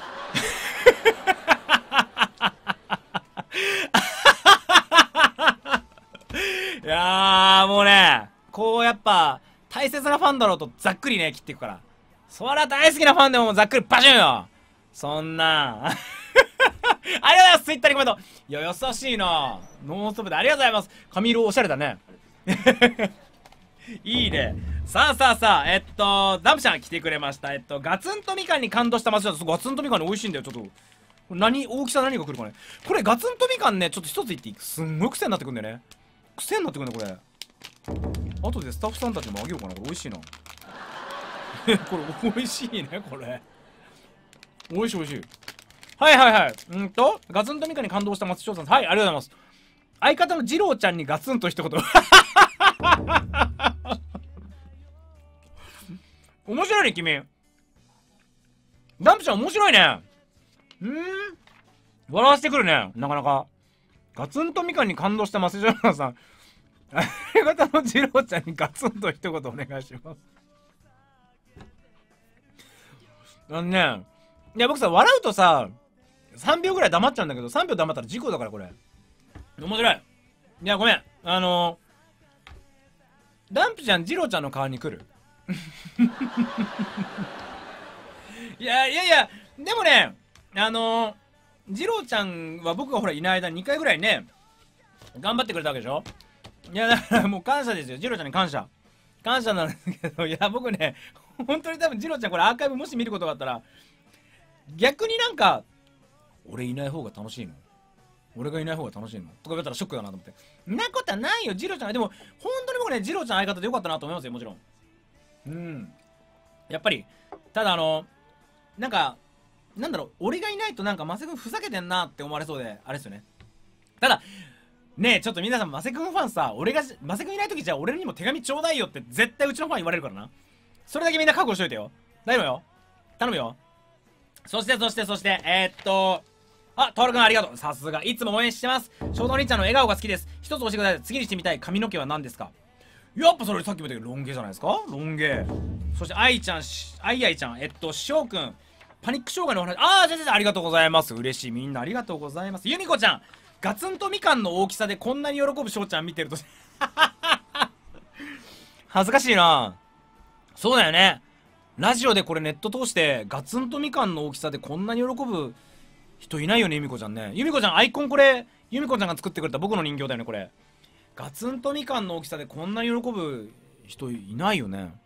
いやーもうね、こうやっぱ大切なファンだろうとざっくりね切っていくから、そりゃ大好きなファンでもざっくりバシュンよ、そんな。ありがとうございます。ツイッターにコメント、いや優しいな、ノンストップでありがとうございます。髪色おしゃれだね。いいね。さあさあさあ、えっとダンプちゃん来てくれました。えっとガツンとみかんに感動した街だと、ガツンとみかんに美味しいんだよ。ちょっと何、大きさ何が来るかね。これガツンとみかんね、ちょっと一つ言っていい？すんごい癖になってくんだよね。癖になってくんだこれ。後でスタッフさんたちにもあげようかな。これ美味しいな。これ美味しいね、これ。美味しい美味しい。はいはいはい。うんと、ガツンとみかんに感動した松翔さん。はい、ありがとうございます。相方の二郎ちゃんにガツンと一言。面白いね、君。ダンプちゃん面白いね。うーん。笑わせてくるね、なかなか。ガツンとみかんに感動した松翔さん。相方の二郎ちゃんにガツンと一言お願いします。あのね、いや僕さ、笑うとささんびょうぐらい黙っちゃうんだけど、さんびょう黙ったら事故だからこれ。面白い。いやごめん、あのー、ダンプちゃん二郎ちゃんの代わりに来る。いやいやいや、でもね、あのー、二郎ちゃんは僕がほらいない間ににかいぐらいね頑張ってくれたわけでしょ。いやだからもう感謝ですよ、二郎ちゃんに感謝感謝なんですけど、いや僕ね本当に多分ジロちゃんこれアーカイブもし見ることがあったら、逆になんか、俺いない方が楽しいの？俺がいない方が楽しいの？とか言われたらショックだなと思って。んなことはないよ、ジロちゃん。でも、本当に僕ね、ジロちゃん相方でよかったなと思いますよ、もちろん。うん。やっぱり、ただあの、なんか、なんだろう、俺がいないとなんかマセ君ふざけてんなって思われそうで、あれですよね。ただ、ねえ、ちょっと皆さん、マセ君ファンさ、俺が、マセ君いないときじゃあ俺にも手紙ちょうだいよって絶対うちのファン言われるからな。それだけみんな覚悟しといてよ。大丈夫よ。頼むよ。そして、そして、そして、えー、っと、あ、トール君ありがとう。さすが。いつも応援してます。衝動兄ちゃんの笑顔が好きです。一つ教えてください。次にしてみたい髪の毛は何ですか？やっぱそれさっきも言ったけど、ロン毛じゃないですか？ロン毛。そして、愛ちゃん、あいあいちゃん、えっと、しょうくん、パニック障害のお話、あー、先生ありがとうございます。嬉しい。みんなありがとうございます。ゆみこちゃん、ガツンとみかんの大きさでこんなに喜ぶしょうちゃん見てると。恥ずかしいな。そうだよね。ラジオでこれネット通して、ガツンとみかんの大きさでこんなに喜ぶ人いないよね、ゆみこちゃんね。ゆみこちゃん、アイコンこれ、ゆみこちゃんが作ってくれた僕の人形だよね、これ。ガツンとみかんの大きさでこんなに喜ぶ人いないよね。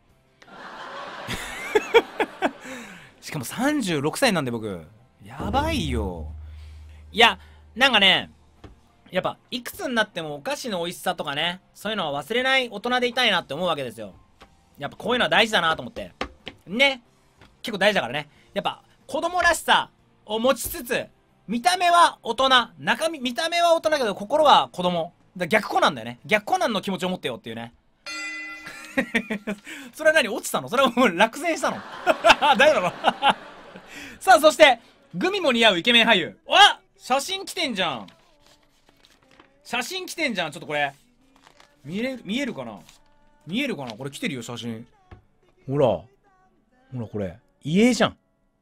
しかもさんじゅうろくさいなんで僕。やばいよ。いや、なんかね、やっぱ、いくつになってもお菓子の美味しさとかね、そういうのは忘れない大人でいたいなって思うわけですよ。やっぱこういうのは大事だなと思って。ね。結構大事だからね。やっぱ、子供らしさを持ちつつ、見た目は大人、中身、見た目は大人だけど心は子供。だ逆コナンだよね。逆コナンの気持ちを持ってよっていうね。それは何落ちたの？それはもう落選したの？大丈夫なの？さあ、そして、グミも似合うイケメン俳優。わ！写真来てんじゃん。写真来てんじゃん。ちょっとこれ。見える、見えるかな？見えるかな？これ来てるよ、写真。ほら。ほら、これ。家じゃん。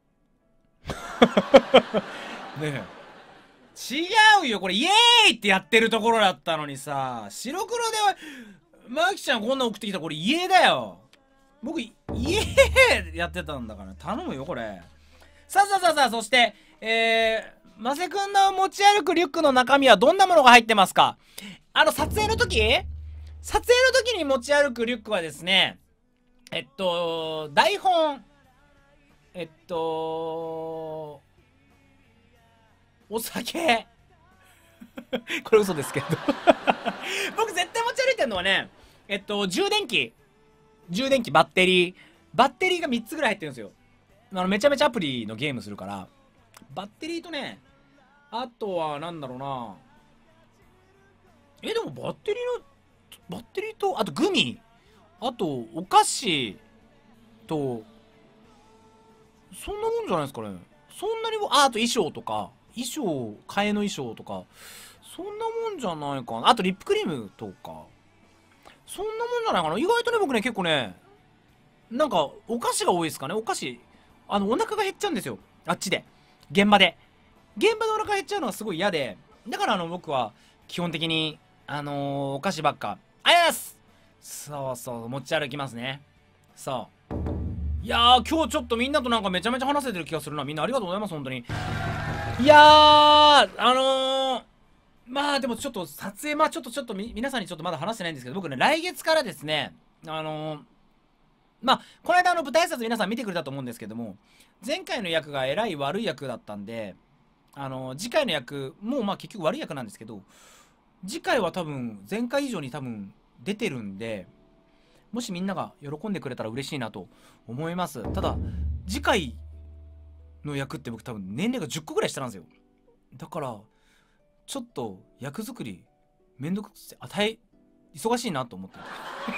ねえ。違うよ、これ、イエーイってやってるところだったのにさ、白黒では、マキちゃんこんな送ってきたこれ家だよ。僕、家やってたんだから頼むよ、これ。さあさあさあさあ、そして、えー、マセ君の持ち歩くリュックの中身はどんなものが入ってますか？あの、撮影の時撮影の時に持ち歩くリュックはですね、えっと、台本、えっと、お酒。これ嘘ですけど。僕絶対持ち歩いてるのはね、えっと、充電器。充電器、バッテリー。バッテリーがみっつぐらい入ってるんですよ。あの、めちゃめちゃアプリのゲームするから。バッテリーとね、あとは、なんだろうな。え、でもバッテリーの、バッテリーと、あとグミ。あと、お菓子と、そんなもんじゃないですかね。そんなにも、あ、あと衣装とか、衣装、替えの衣装とか、そんなもんじゃないかな。あとリップクリームとか。そんなもんじゃないかな。意外とね、僕ね、結構ね、なんか、お菓子が多いですかね。お菓子。あの、お腹が減っちゃうんですよ。あっちで。現場で。現場でお腹減っちゃうのはすごい嫌で。だからあの、僕は、基本的に、あのー、お菓子ばっか。ありがとうございますそうそう、持ち歩きますね。そう。いやー、今日ちょっとみんなとなんかめちゃめちゃ話せてる気がするな。みんなありがとうございます、本当に。いやー、あのー、まあでもちょっと撮影、まあちょっとちょっとみ皆さんにちょっとまだ話してないんですけど、僕ね、来月からですね、あのー、まあ、この間あの舞台挨拶皆さん見てくれたと思うんですけども、前回の役がえらい悪い役だったんで、あのー、次回の役、もうまあ結局悪い役なんですけど、次回は多分、前回以上に多分出てるんで、もしみんなが喜んでくれたら嬉しいなと思います。ただ、次回の役って僕多分年齢がじゅっこぐらい下なんですよ。だから、ちょっと役作りめんどくせあたい忙しいなと思って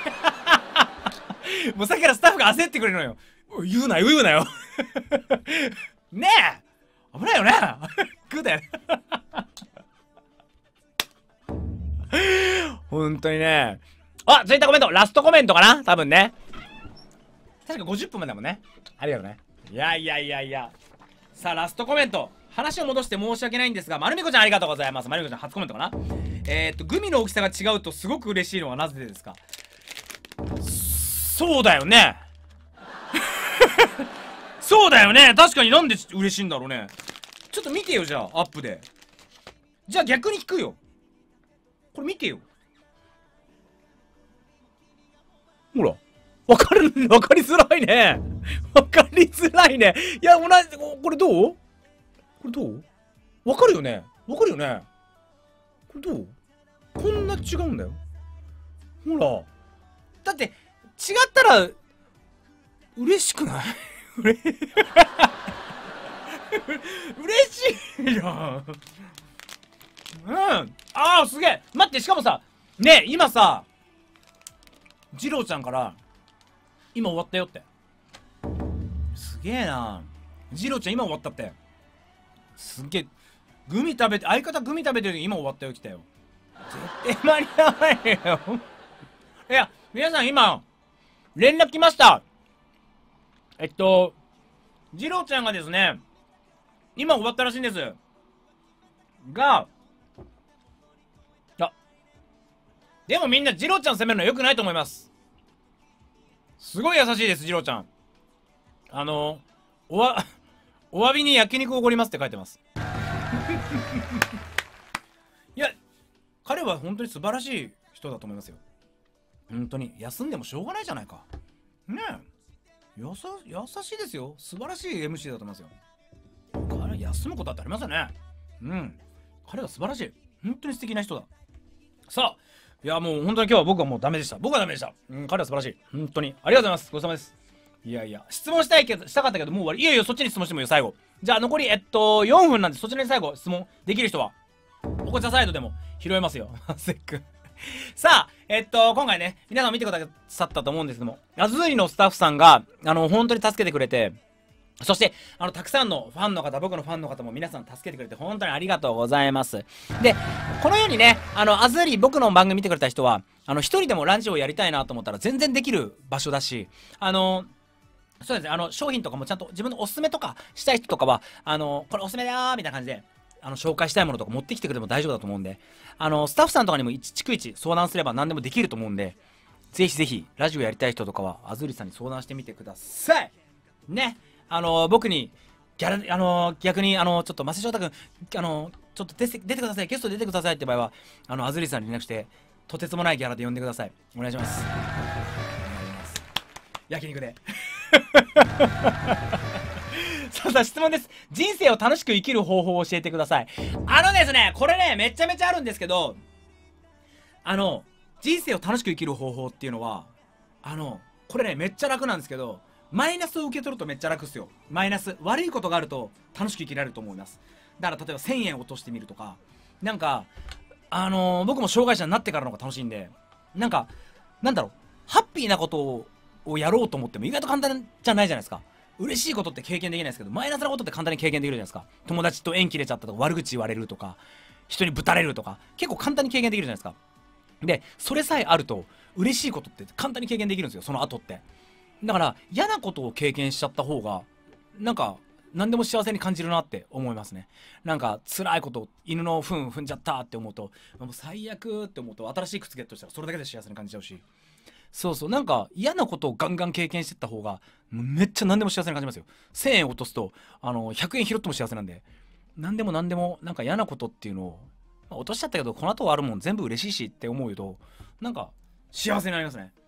もうさっきからスタッフが焦ってくれるのよ。言うなよ言うなよねえ危ないよねグーだよ本当にね。あ、ツイッターコメントラストコメントかな多分ね。確かごじゅっぷんまでだもんね。ありがとうね。いやいやいやいや。さあラストコメント。話を戻して申し訳ないんですが、まるみこちゃんありがとうございます。まるみこちゃん初コメントかな。えー、っとグミの大きさが違うとすごく嬉しいのはなぜですか。そうだよねそうだよね。確かになんで嬉しいんだろうね。ちょっと見てよじゃあアップで。じゃあ逆に聞くよ。これ見てよ。ほらわかる、わかりづらいね。わかりづらいね。いや、同じ、これどうこれどうわかるよねわかるよねこれどうこんな違うんだよ。ほら。だって、違ったら、嬉しくないうれ嬉しいじゃん。うん。ああ、すげえ。待って、しかもさ、ねえ、今さ、ジローちゃんから、今終わったよって。すげえな。ジローちゃん今終わったって。すっげえ。グミ食べて、相方グミ食べてる時今終わったよ来たよ。絶対間に合わないよ。いや、皆さん今、連絡来ました。えっと、ジローちゃんがですね、今終わったらしいんです。が、あ、でもみんなジローちゃん責めるの良くないと思います。すごい優しいです、ジローちゃん。あの、おわ、お詫びに焼肉おごりますって書いてます。いや、彼は本当に素晴らしい人だと思いますよ。本当に。休んでもしょうがないじゃないか。ねえ。やさ、優しいですよ。素晴らしい エムシー だと思いますよ。彼休むことってありますよね。うん。彼は素晴らしい。本当に素敵な人だ。さあ、いやもう本当に今日は僕はもうダメでした。僕はダメでした。うん、彼は素晴らしい。本当に。ありがとうございます。ごちそうさまです。いやいや、質問したいけど、したかったけど、もう終わり。いやいや、そっちに質問してもいいよ、最後。じゃあ残り、えっと、よんぷんなんで、そちらに最後質問できる人は、おこちゃサイドでも拾えますよ。せっく。さあ、えっと、今回ね、皆さん見てくださったと思うんですけども、アズーリのスタッフさんが、あの、本当に助けてくれて、そして、あの、たくさんのファンの方、僕のファンの方も皆さん助けてくれて、本当にありがとうございます。で、このようにね、あの、アズーリ、僕の番組見てくれた人は、あの、一人でもランチをやりたいなと思ったら全然できる場所だし、あの、そうですね、あの、商品とかもちゃんと自分のおすすめとかしたい人とかは、あの、これおすすめだーみたいな感じで、あの、紹介したいものとか持ってきてくれても大丈夫だと思うんで、あの、スタッフさんとかにも一逐一相談すれば何でもできると思うんで、ぜひぜひ、ラジオやりたい人とかは、アズーリさんに相談してみてください。ね。あの、僕に、ギャラ、あの、逆に、あの、ちょっと、マセショウタ君、あの、ちょっと出て、出てください、ゲスト出てくださいって場合は、あの、アズーリさんに連絡して、とてつもないギャラで呼んでください。お願いします。お願いします。焼肉で。さあさあ質問です。人生を楽しく生きる方法を教えてください。あのですね、これね、めちゃめちゃあるんですけど、あの、人生を楽しく生きる方法っていうのは、あの、これね、めっちゃ楽なんですけど、マイナスを受け取るとめっちゃ楽っすよ。マイナス。悪いことがあると楽しく生きられると思います。だから例えばせんえん落としてみるとか、なんか、あのー、僕も障害者になってからの方が楽しいんで、なんか、なんだろう、ハッピーなことををやろうと思っても意外と簡単じゃないじゃないですか。嬉しいことって経験できないですけど、マイナスなことって簡単に経験できるじゃないですか。友達と縁切れちゃったとか、悪口言われるとか、人にぶたれるとか、結構簡単に経験できるじゃないですか。で、それさえあると、嬉しいことって簡単に経験できるんですよ、その後って。だから、嫌なことを経験しちゃった方が、なんか、何でも幸せに感じるなって思いますね。なんか、辛いこと、犬の糞踏んじゃったって思うと、もう最悪って思うと、新しい靴ゲットしたらそれだけで幸せに感じちゃうし。そうそう、なんか嫌なことをガンガン経験してった方が、めっちゃ何でも幸せに感じますよ。せんえん落とすと、あの、ひゃくえん拾っても幸せなんで、何でも何でも、なんか嫌なことっていうのを、まあ、落としちゃったけど、この後はあるもん全部嬉しいしって思うと、なんか、幸せになりますね。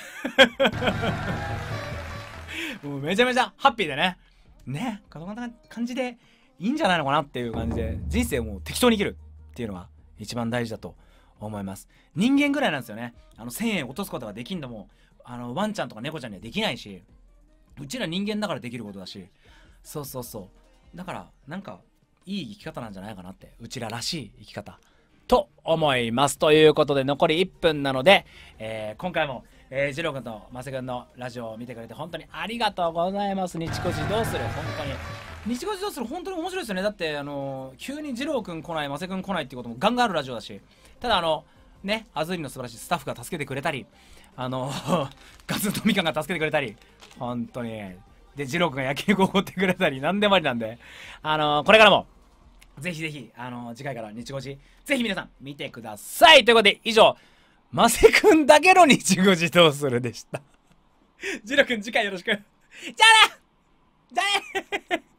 もうめちゃめちゃハッピーでね。ね、こんな感じでいいんじゃないのかなっていう感じで、人生をもう適当に生きるっていうのが一番大事だと思います。人間ぐらいなんですよね。あのせんえん落とすことができんのも、あのワンちゃんとか猫ちゃんにはできないし、うちら人間だからできることだし、そうそうそう。だからなんかいい生き方なんじゃないかなって、うちららしい生き方と思います。ということで残りいっぷんなので、えー、今回もえー、ジロー君とマセ君のラジオを見てくれて本当にありがとうございます。日越しどうする本当に。日越しどうする本当に面白いですよね。だって、あのー、急にジロー君来ない、マセ君来ないっていうこともガンガンあるラジオだし、ただあの、ね、アズーリの素晴らしいスタッフが助けてくれたり、あのー、ガツンとミカンが助けてくれたり、本当に。で、ジロー君が焼肉をおごってくれたり、なんでもありなんで、あのー、これからも、ぜひぜひ、あのー、次回から日越し、ぜひ皆さん見てください。ということで、以上、マセくんだけの日越しどうするでした。ジロくん次回よろしく。じゃあなじゃあね